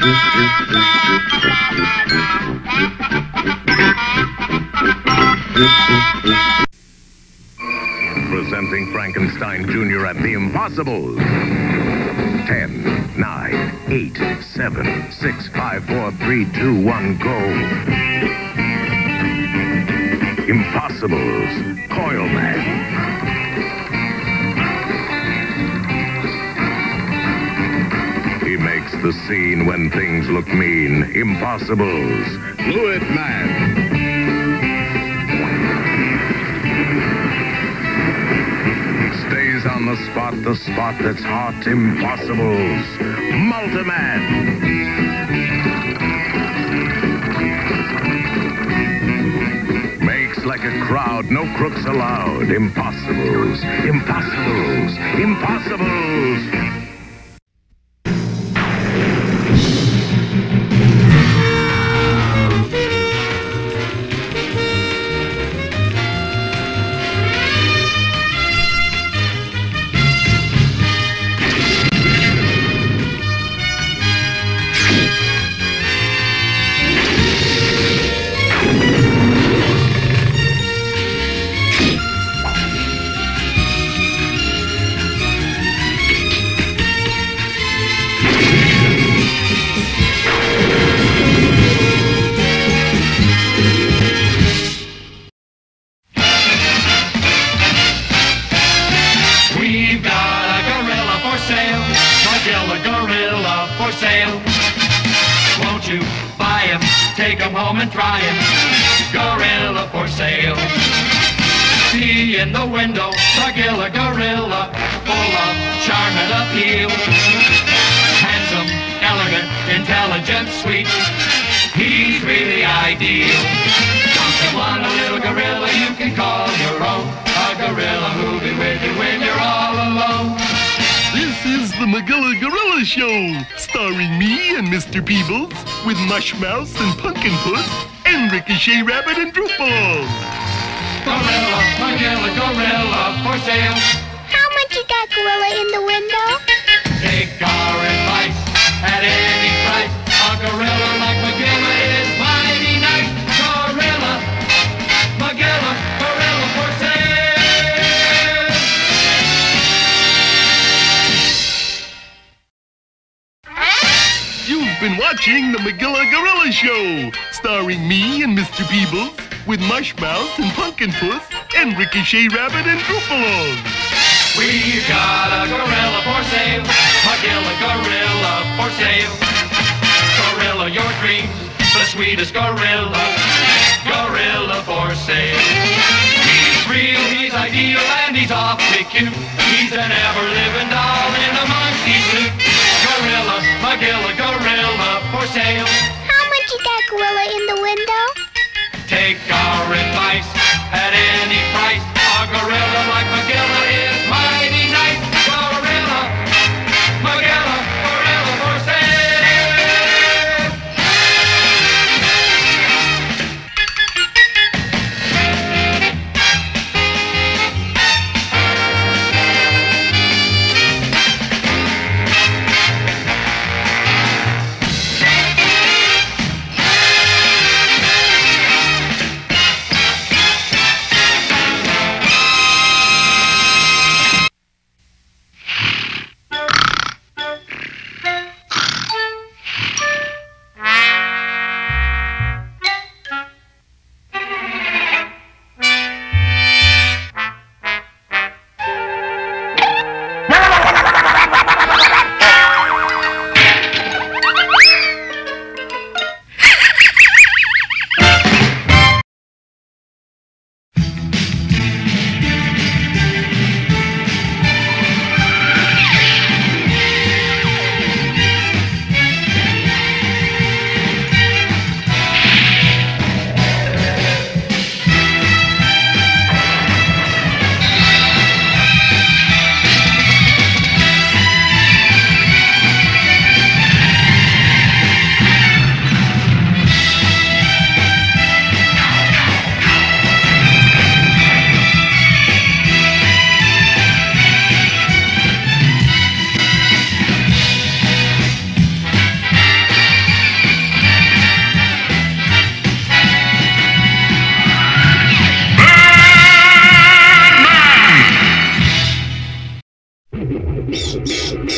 Presenting Frankenstein Jr. at the Impossible. 10, 9, 8, 7, 6, 5, 4, 3, 2, 1, go. Impossible's Coil Man. He makes the scene when things look mean. Impossible's Fluid Man. Stays on the spot that's hot. Impossible's Multiman. Makes like a crowd, no crooks allowed. Impossible's, Impossible's, Impossible's. Take 'em home and try 'em. Gorilla for sale. See in the window, the gorilla, full of charm and appeal. Handsome, elegant, intelligent, sweet. He's really ideal. Don't you want a little gorilla you can call your own? A gorilla who'll be with you when you're all alone. This is the Magilla Gorilla Show, starring me and Mr. Peebles, with Mush Mouse and Pumpkin Puss, and Ricochet Rabbit and Droopball. Gorilla, Magilla Gorilla for sale. How much is that gorilla in the window? Take our advice at any price. A gorilla like Magilla is mighty nice. Gorilla, Magilla, Gorilla for sale. You've been watching the Magilla Gorilla Show, starring me and Mr. Peebles, with Mush Mouse and Pumpkin Puss, and Ricochet Rabbit and Droopball. We've got a gorilla for sale. Magilla Gorilla for sale. Gorilla, your dreams, the sweetest gorilla. Gorilla for sale. He's real, he's ideal, and he's awfully cute. He's an ever-living doll in a monkey suit. Gorilla, Magilla Gorilla for sale. How much is that gorilla in the window? Take our advice at any price. A gorilla like Magilla is mighty nice. Gorilla, Magilla, Gorilla for sale.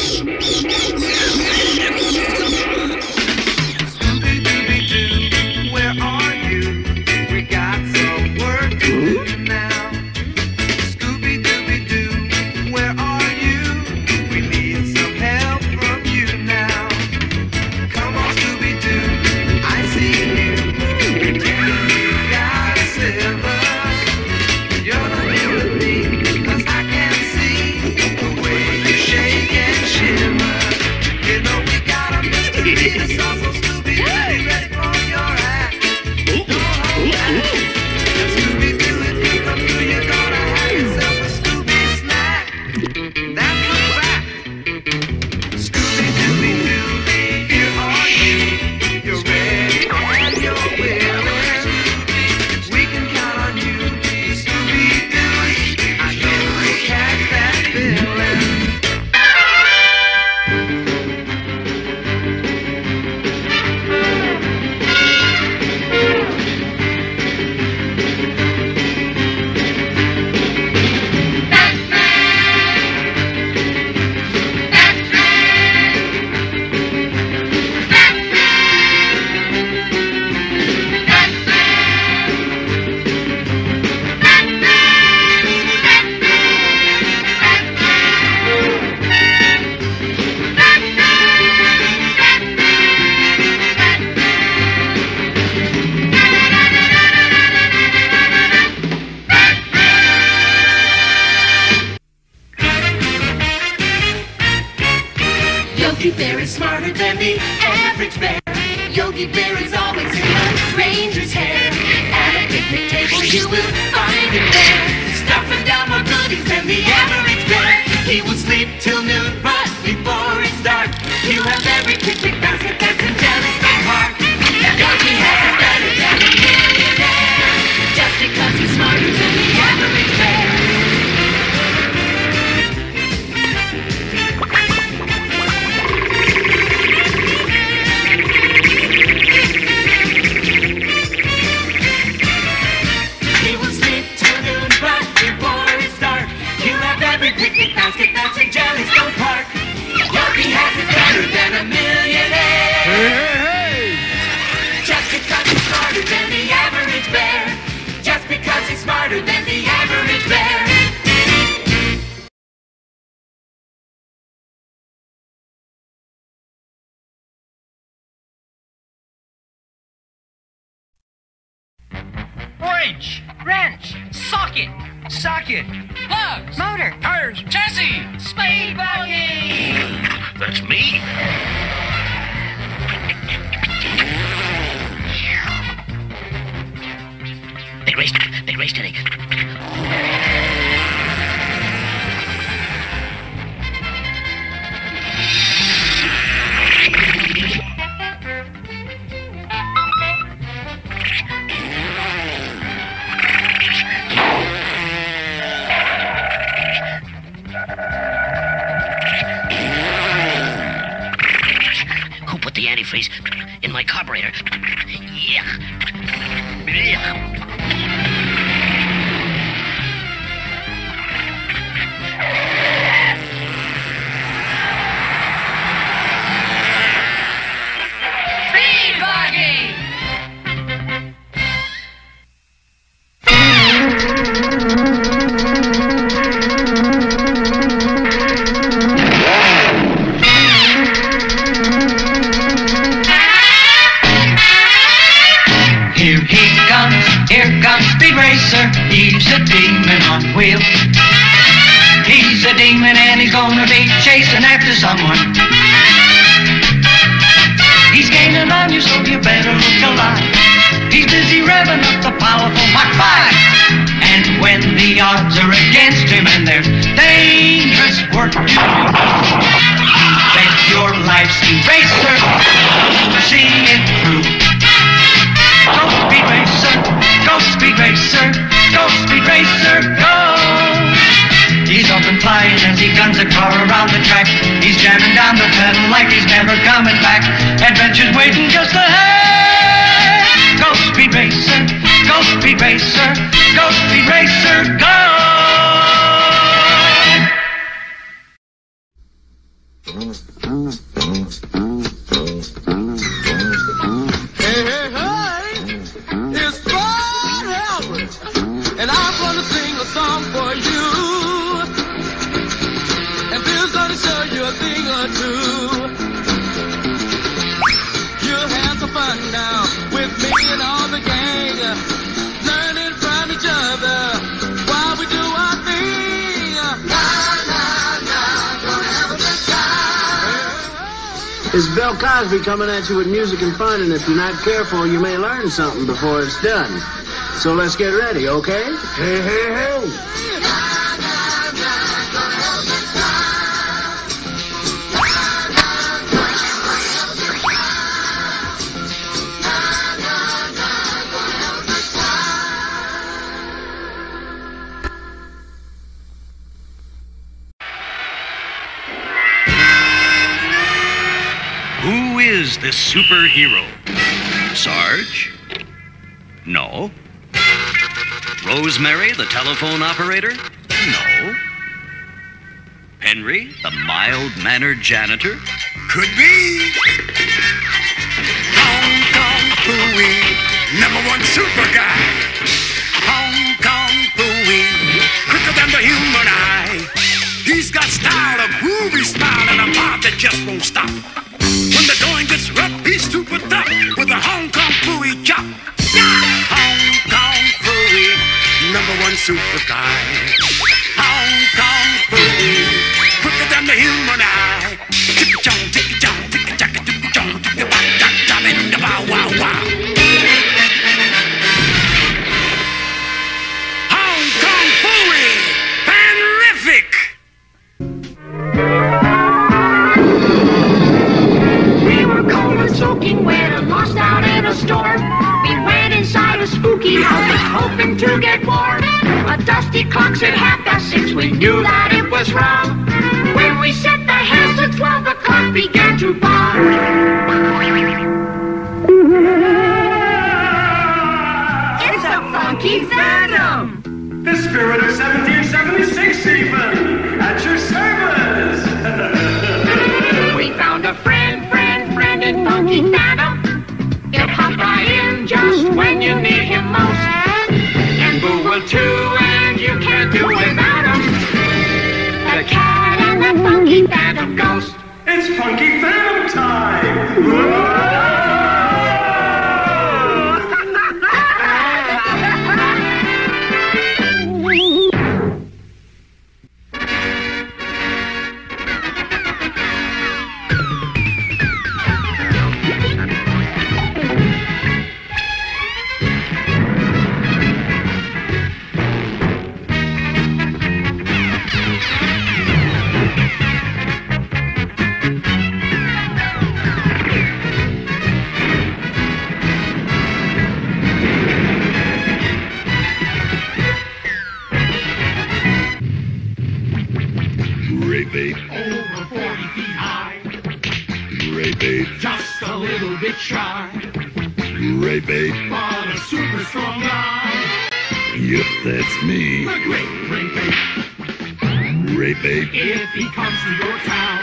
Yogi Bear is smarter than the average bear. Yogi Bear is always in the ranger's hair. At a picnic table you will find him there, stuffing down more goodies than the average bear. He will sleep till noon, but before it's dark, you have every picnic basket that's in Jellystone Park. Yogi has it better than a millionaire, just because he's smarter than the average bear. Picnic basket that's in Jellystone Park. Yogi has it better than a millionaire. Hey! Just because he's smarter than the average bear. Just because he's smarter than the average bear. Wrench, socket, plugs, Motor. tires, chassis, spade buggy. That's me. Big race today. Who put the antifreeze in my carburetor? Yeah. Speed buggy. Here comes Speed Racer, he's a demon on wheels. He's a demon and he's gonna be chasing after someone. He's gaining on you, so you better look alive. He's busy revving up the powerful Mach 5. And when the odds are against him and there's dangerous work to do, bet your life, Speed Racer, see it through. Go Speed Racer, go Speed Racer, go Speed Racer, go! He's up and flying as he guns a car around the track. He's jamming down the pedal like he's never coming back. Adventure's waiting just ahead. Go Speed Racer, go Speed Racer, go Speed Racer, go! Hey, hey, hey, it's Fred Albert, and I'm gonna sing a song for you, and Bill's gonna show you a thing or two. You'll have some fun now with me and all the gang, learning from each other while we do our thing. La, la, la, gonna have a good time. It's Bill Cosby coming at you with music and fun, and if you're not careful, you may learn something before it's done. So let's get ready, okay? Hey, hey, hey. Who is this superhero? Sarge? No. Rosemary, the telephone operator? No. Henry, the mild-mannered janitor? Could be. Hong Kong Phooey, #1 super guy. Hong Kong Phooey, quicker than the human eye. He's got style, a groovy smile, and a mouth that just won't stop. When the going gets rough, he's super tough with a Hong Kong Phooey chop. Hong Kong Phooey, #1 super guy. Hong Kong Phooey, quicker than the human eye. Tick-a-chong, tick-a-chong, tick-a-chaka, tick-a-chong, tick-a-bop-chop-chop, in the bow-wow-wow. Hong Kong Phooey, pan-rific! Soaking wet and lost out in a storm. We went inside a spooky house hoping to get warm. A dusty clock said 6:30. We knew that it was wrong. When we set the hands at 12, the clock began to bar. It's a funky phantom. The spirit of 1776 even. At your service. We found a friend in Funky Phantom. He'll pop right in just when you need him most. And Boo will too, and you can't do without him. The cat and the Funky Phantom ghost. It's Funky Phantom time. Whoa! Over 40 feet high. Just a little bit shy. But a super strong guy. Yep, that's me. The great Ray Babe. If he comes to your town,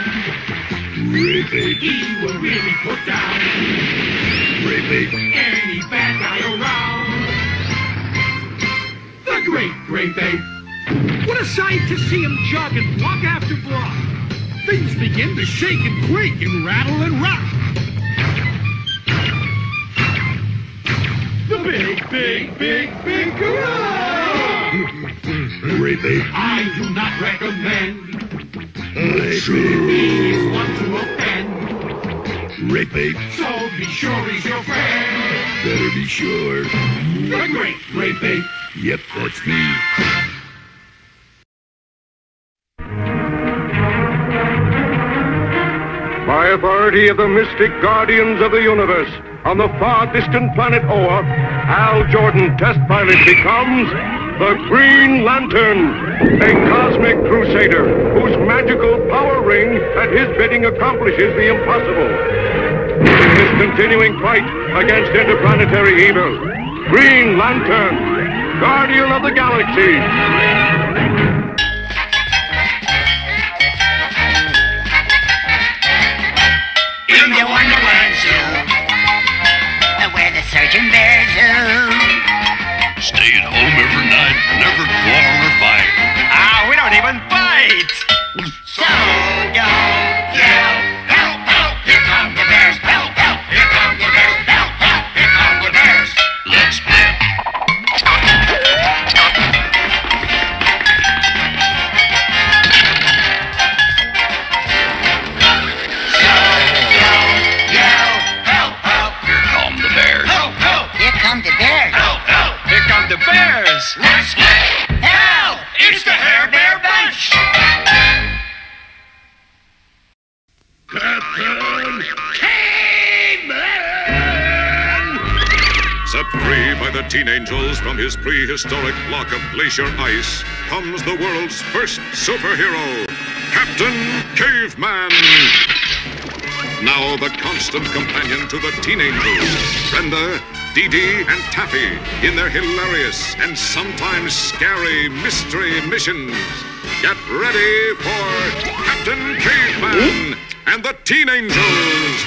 he will really put down any bad guy around. The great Ray Babe. What a sight to see him jogging block after block. Things begin to shake and quake and rattle and rock. The big gorilla! Ray Babe. I do not recommend. Ray He Babe. is one to offend. Ray Babe. So be sure he's your friend. Better be sure. The great Ray Babe. Yep, that's me. By authority of the mystic guardians of the universe, on the far distant planet Oa, Hal Jordan, test pilot, becomes the Green Lantern, a cosmic crusader whose magical power ring at his bidding accomplishes the impossible. In this continuing fight against interplanetary evil, Green Lantern, Guardian of the Galaxy. stay at home every night, never quarrel or fight. Ah, we don't even fight! So yell, yell, help, help, here come the bears, help, help, here come the bears, help, help, here come the bears. Let's split. So yell, yell, help, help, Here come the bears. help, help, Here come the bears. help, help, here come the bears. Let's split. Help! It's the Hair Bear Bunch! Captain Caveman! Set free by the Teen Angels from his prehistoric block of glacier ice comes the world's first superhero, Captain Caveman. Now the constant companion to the Teen Angels, Brenda, Dee Dee, and Taffy in their hilarious and sometimes scary mystery missions. Get ready for Captain Caveman and the Teen Angels.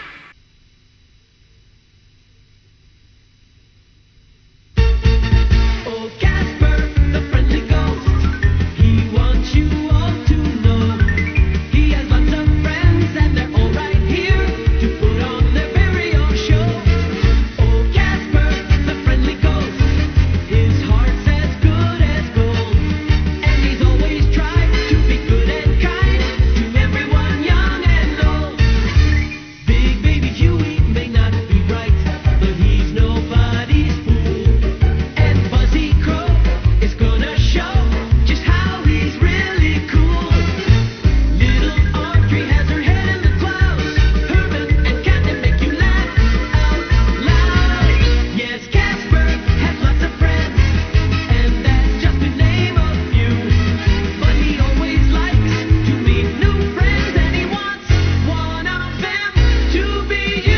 Oh, Casper, the friendly ghost. He wants you all to know. He has lots of friends and they're all right here to put on their very own show. Oh, Casper, the friendly ghost. His heart's as good as gold. And he's always tried to be good and kind to everyone young and old. Big baby Huey may not be right, but he's nobody's fool. And Fuzzy Crow is gonna show just how he's really cool. Little Audrey has her head in the clouds. Herman and Captain make you laugh out loud. Yes, Casper has lots of friends, and that's just to name a few. But he always likes to meet new friends, and he wants one of them to be you.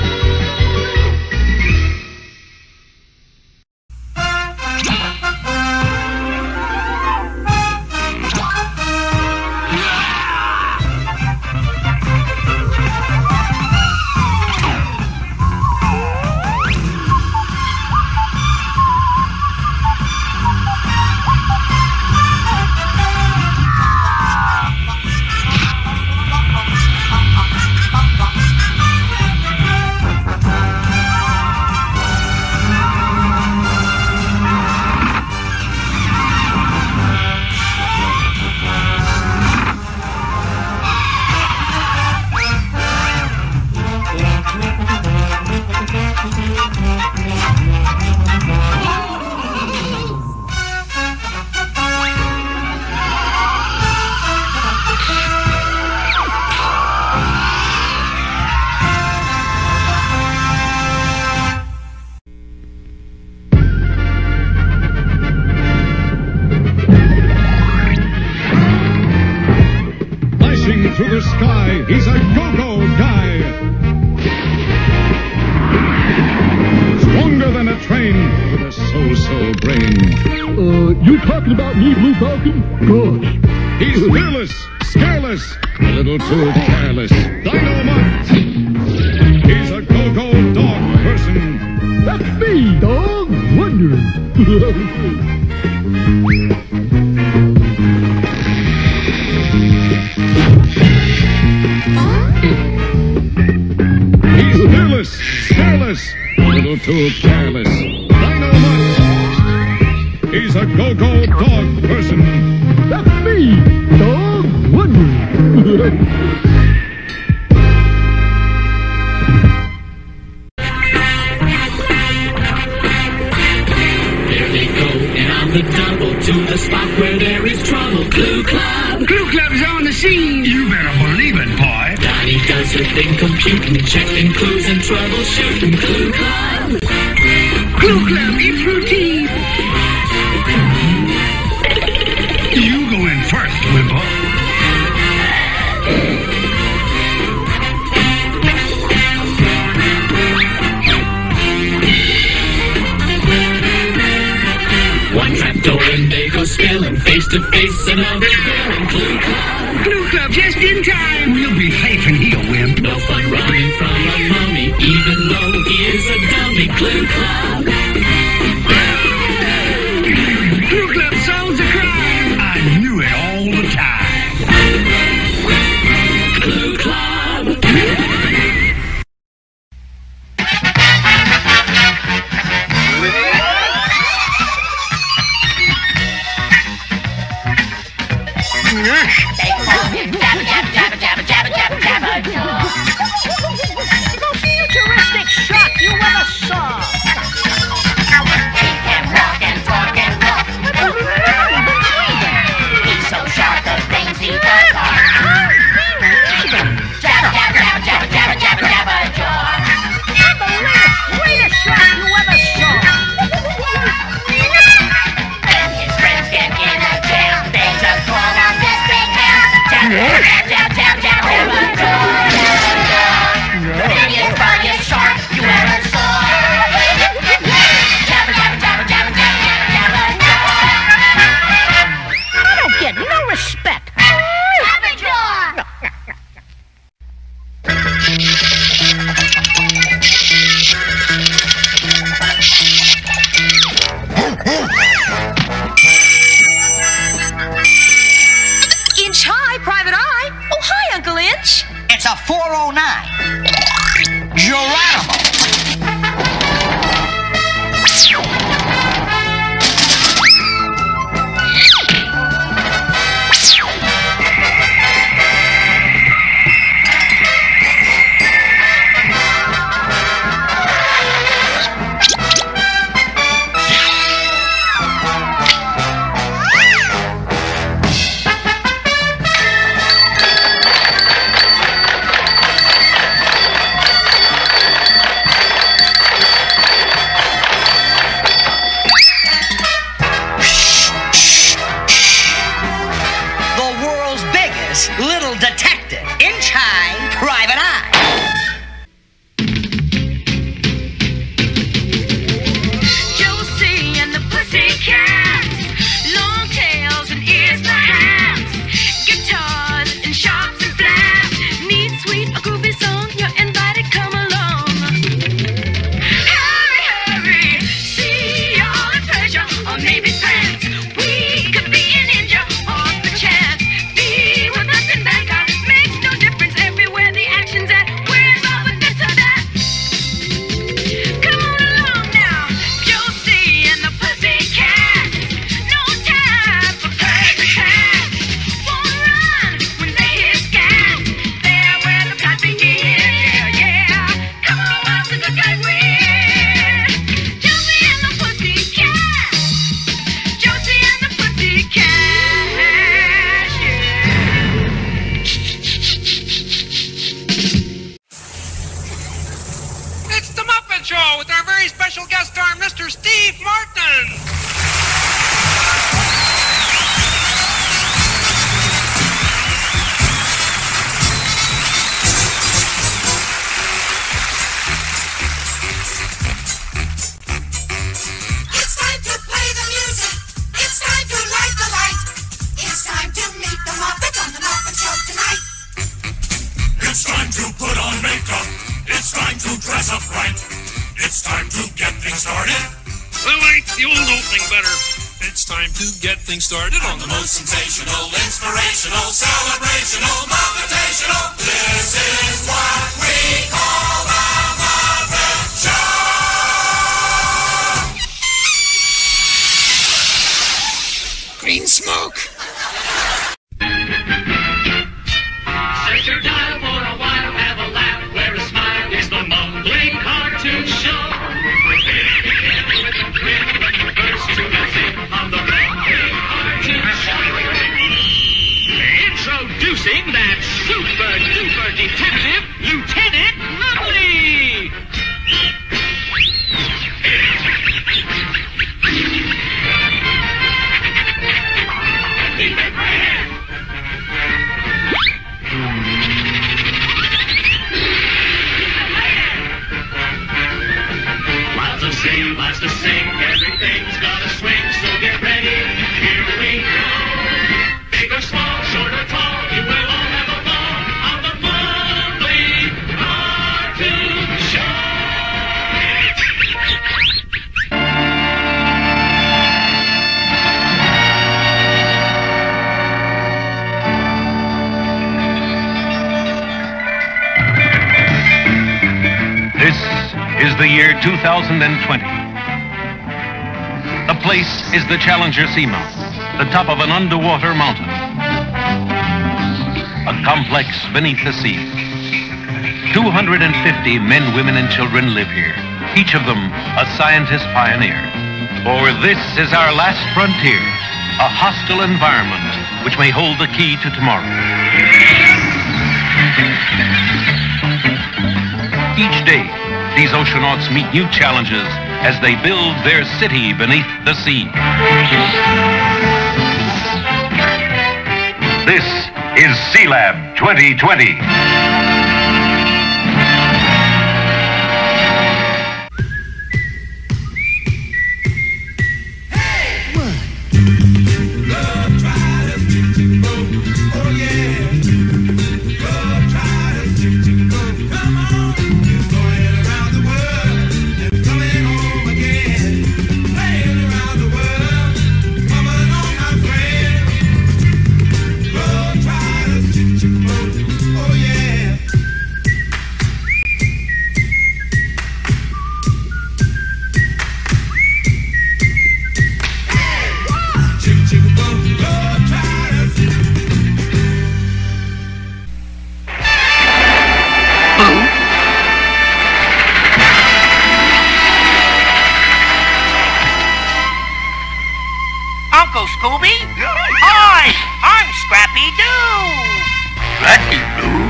Flashing through the sky, he's a go-go guy. Stronger than a train with a so-so brain. You talking about me, Blue Falcon? Gosh. He's fearless, scareless, a little too careless. Dynamite! He's a go-go dog person. That's me, dog. Wonder. He's fearless, careless, a little too careless. Dynamite! He's a go-go dog person. That's me, dog. Wonder. There they go, and on the double to the spot where there is trouble. Clue Club! Clue Club's on the scene. You better believe it, boy. Donnie does her thing computing, checking clues and troubleshooting. Clue Club! Clue Club, it's routine. You go in first, Wimple. One trap door and they go spilling, face to face another villain. Clue Club! Clue Club just in time. We'll be safe in here, Wimp. No fun running from a mummy, even though he is a dummy. Clue Club! 409. Geronimo. Little detective, in-time private eye. Josie and the Pussycats, long tails and ears perhaps, guitars and sharps and flaps, neat, sweet, a groovy song, you're invited, come along. Hurry, hurry, see all the pleasure, or maybe pants, we could be an ninja, or the chance, be with us in Bangkok, makes no difference everywhere the action's at, we're involved with this or that. Come on along now, Josie and the Pussycats, no time for perfect cats, won't run when they hear scat, they're where the plot begins, yeah, come on, what's the good guy win? Josie and the Pussycats, Josie and the Pussycats, yeah. It's the Muppet Show with our very special guest star, Mr. Steve Martin. It's time to play the music. It's time to light the light. It's time to meet the Muppet on the Muppet Show tonight. It's time to put on makeup. It's time to dress up right. It's time to get things started. Well, wait, you'll know thing better. It's time to get things started on the most sensational, inspirational, celebrational, Muppetational. This is what we call the Muppet Show. Green smoke. Set your dial for a while, have a laugh, wear a smile. It's the Mumbling Cartoon Show. First to the thing on the Mumbling Cartoon Show. Introducing that super duper detective, Lieutenant Mumbly. Leave it right here. Lots to sing, everything's gotta swing, so get ready, here we go. Big or small, short or tall, you will all have a ball on the Mumbly Cartoon Show. This is the year 2020. The place is the Challenger Seamount, the top of an underwater mountain. A complex beneath the sea. 250 men, women, and children live here, each of them a scientist pioneer. For this is our last frontier, a hostile environment which may hold the key to tomorrow. Each day, these oceanauts meet new challenges as they build their city beneath the sea. This is Sea Lab 2020. Uncle Scooby. Hi, I'm Scrappy-Doo. Scrappy-Doo?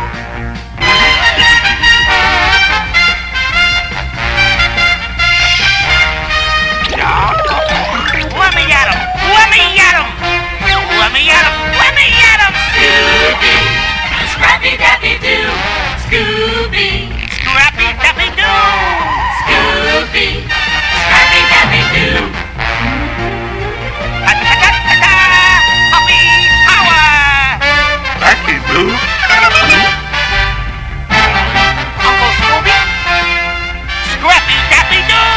Let me at him! Let me at him! Let me at him! Let me at him! Scooby, Scrappy-Dappy-Doo. Scooby, Scrappy-Dappy-Doo. Scooby, Scrappy-Dappy-Doo. Ta-ta-ta-ta-ta! Puppy power! Scrappy-Doo? Uncle Scooby? Scrappy-Dappy-Doo!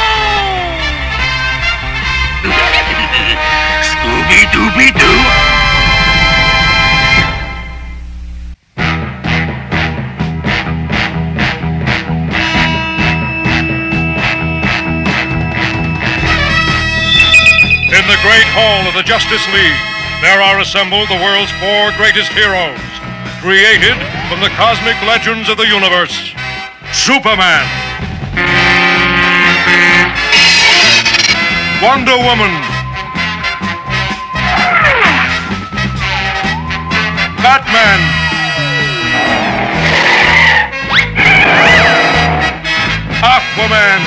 Scooby-Dooby-Doo? In the great hall of the Justice League, there are assembled the world's 4 greatest heroes, created from the cosmic legends of the universe. Superman, Wonder Woman, Batman, Aquaman,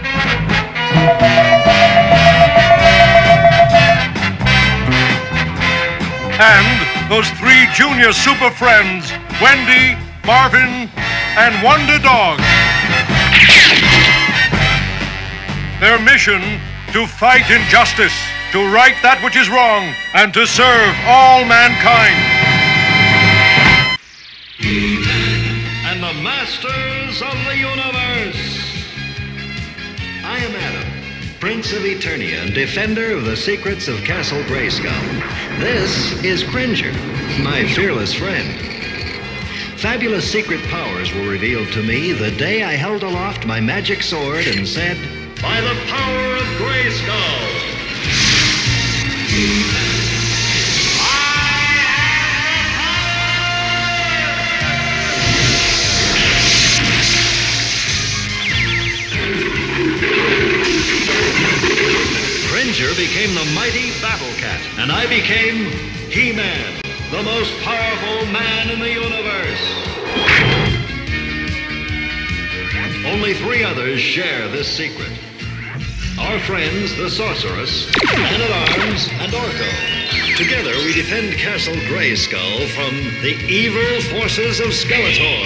and those 3 junior super friends, Wendy, Marvin, and Wonder Dog. Their mission, to fight injustice, to right that which is wrong, and to serve all mankind. And the masters of the universe. I am Adam, Prince of Eternia and defender of the secrets of Castle Grayskull. This is Cringer, my fearless friend. Fabulous secret powers were revealed to me the day I held aloft my magic sword and said, "By the power of Grayskull!" Cringer became the mighty Battle Cat, and I became He-Man, the most powerful man in the universe. Only 3 others share this secret. Our friends, the Sorceress, Man-at-Arms, and Orko. Together we defend Castle Grayskull from the evil forces of Skeletor.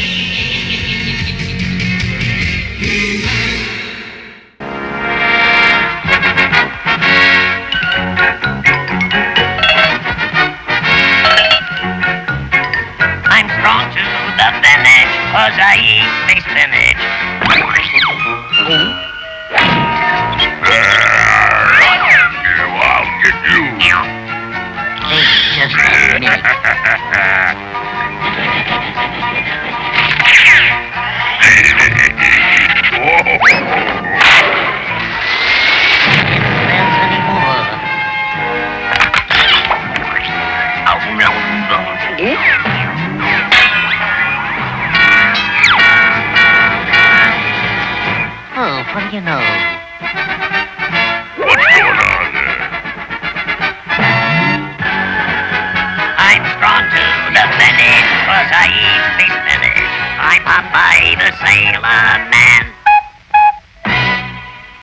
I'm strong to the finish, 'cause I eat my spinach. I'll get you. Hey, just a minute. There's any more. Oh, what do you know? What's going on there? I'm strong to the finish, 'cause I eat the spinach. I'm Popeye the Sailor Man.